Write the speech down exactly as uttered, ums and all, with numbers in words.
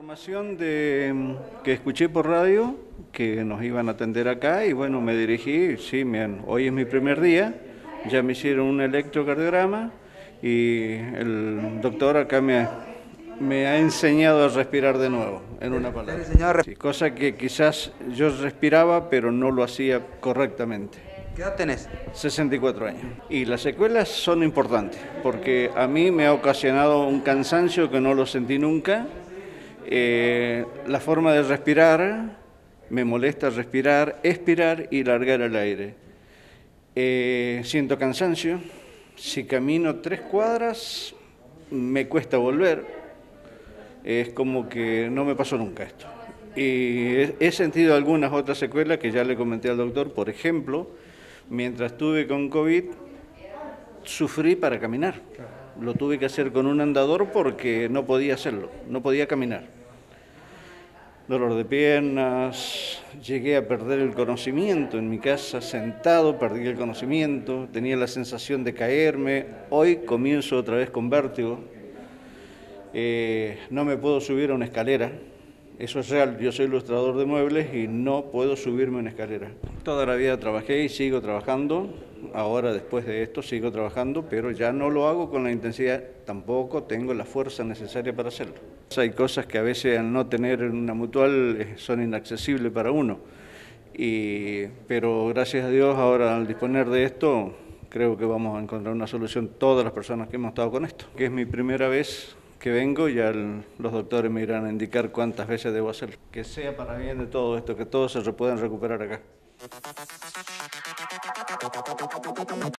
Información de, que escuché por radio que nos iban a atender acá y bueno, me dirigí, sí, me han- hoy es mi primer día, ya me hicieron un electrocardiograma y el doctor acá me ha, me ha enseñado a respirar de nuevo, en una palabra. Sí, cosa que quizás yo respiraba pero no lo hacía correctamente. ¿Qué edad tenés? sesenta y cuatro años. Y las secuelas son importantes, porque a mí me ha ocasionado un cansancio que no lo sentí nunca. Eh, la forma de respirar, me molesta respirar, expirar y largar el aire. Eh, siento cansancio, si camino tres cuadras me cuesta volver, es como que no me pasó nunca esto. Y he, he sentido algunas otras secuelas que ya le comenté al doctor, por ejemplo, mientras estuve con COVID, sufrí para caminar. Lo tuve que hacer con un andador porque no podía hacerlo, no podía caminar. Dolor de piernas, llegué a perder el conocimiento en mi casa, sentado, perdí el conocimiento, tenía la sensación de caerme. Hoy comienzo otra vez con vértigo. Eh, no me puedo subir a una escalera. Eso es real, yo soy ilustrador de muebles y no puedo subirme a una escalera. Toda la vida trabajé y sigo trabajando, ahora después de esto sigo trabajando, pero ya no lo hago con la intensidad, tampoco tengo la fuerza necesaria para hacerlo. Hay cosas que a veces al no tener una mutual son inaccesibles para uno, y, pero gracias a Dios ahora al disponer de esto creo que vamos a encontrar una solución todas las personas que hemos estado con esto, que es mi primera vez que vengo, ya el, los doctores me irán a indicar cuántas veces debo hacerlo. Que sea para bien de todo esto, que todos se puedan recuperar acá.